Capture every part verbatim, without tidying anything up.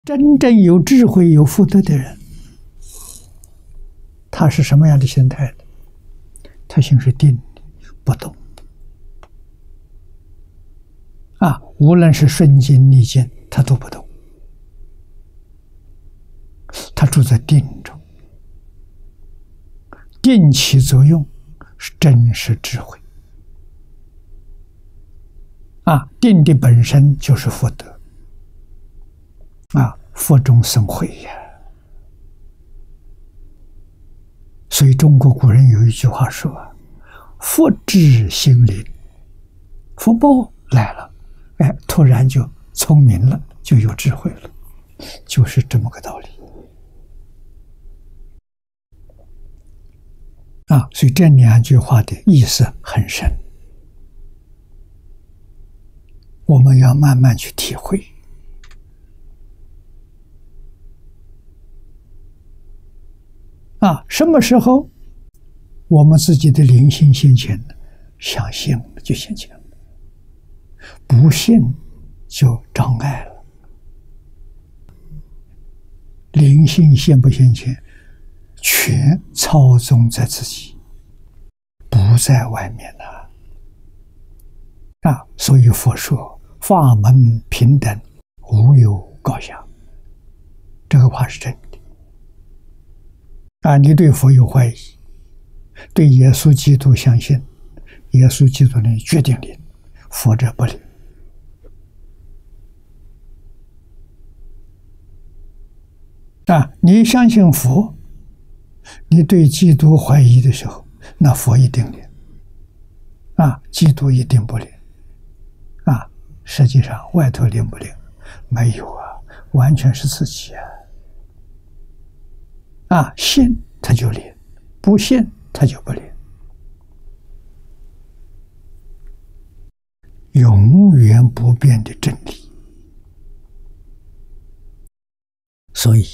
真正有智慧、有福德的人，他是什么样的心态呢？他心是定的，不动。啊，无论是顺境逆境，他都不动，他住在定中。定起作用是真实智慧。啊，定的本身就是福德。啊，福中生慧呀。所以中国古人有一句话说：“福至心灵。”福报来了，哎，突然就聪明了，就有智慧了，就是这么个道理。啊，所以这两句话的意思很深，我们要慢慢去体会。啊，什么时候我们自己的灵性现前呢？相信了就现前了，不信就障碍了。灵性现不现前，全操纵在自己，不在外面了。啊，所以佛说法门平等，无有高下，这个话是真的。啊，你对佛有怀疑，对耶稣基督相信，耶稣基督呢决定灵，佛者不灵。啊，你相信佛，你对基督怀疑的时候，那佛一定灵，啊，基督一定不灵。啊，实际上外头灵不灵？没有啊，完全是自己啊。啊，信他就灵，不信他就不灵。永远不变的真理。所以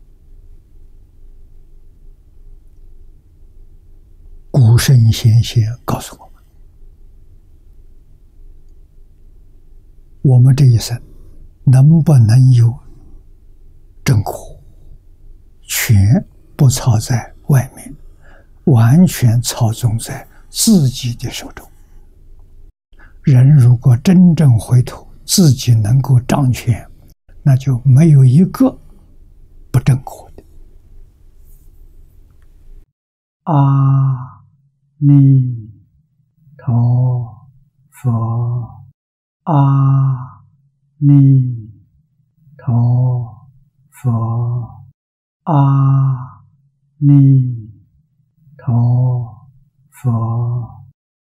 古圣先贤告诉我们，我们这一生能不能有正果，全不操在外面，完全操纵在自己的手中。人如果真正回头，自己能够掌权，那就没有一个不正果的。阿弥陀佛，阿弥陀佛，阿弥陀佛。